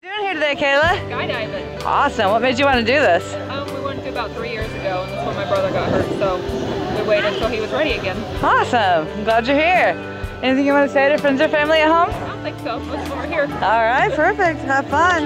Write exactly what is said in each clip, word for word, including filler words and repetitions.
What are you doing here today, Kayla? Skydiving. Awesome. What made you want to do this? Um, we wanted to about three years ago, and that's when my brother got hurt, so we waited until he was ready again. Awesome. I'm glad you're here. Anything you want to say to friends or family at home? I don't think so. Most of them are here. All right, perfect. Have fun.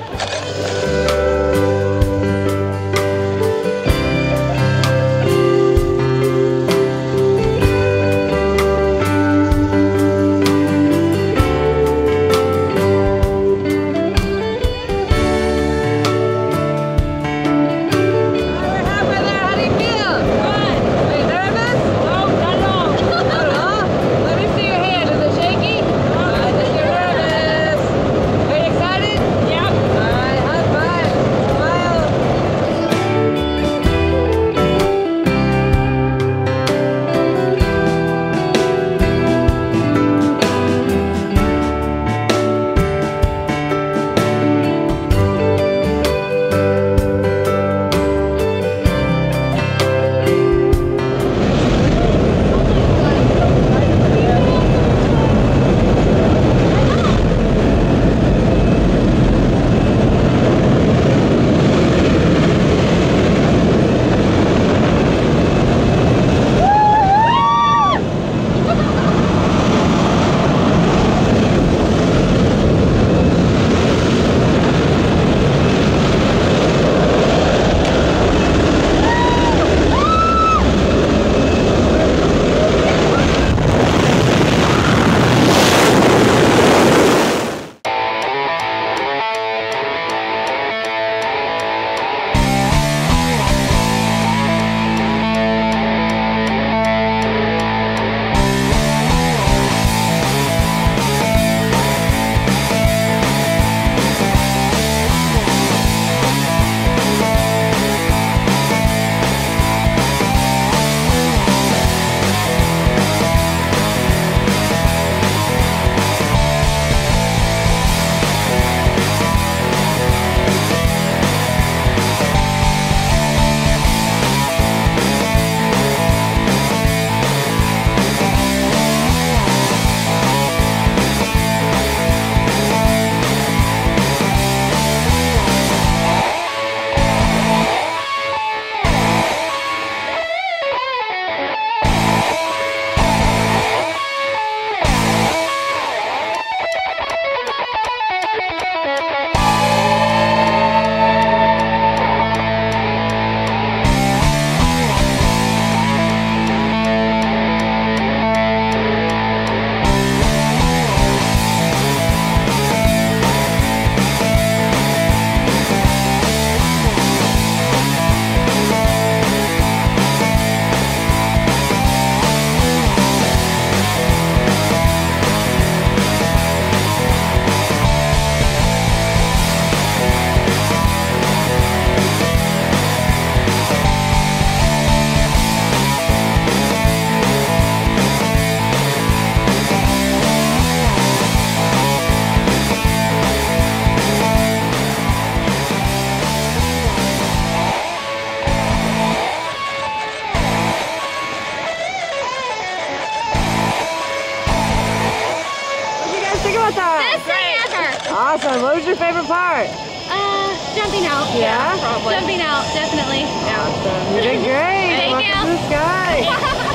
Awesome. What was your favorite part? Uh, jumping out. Yeah? Probably. Jumping out, definitely. Awesome. You did great. Thank Welcome you. to the sky.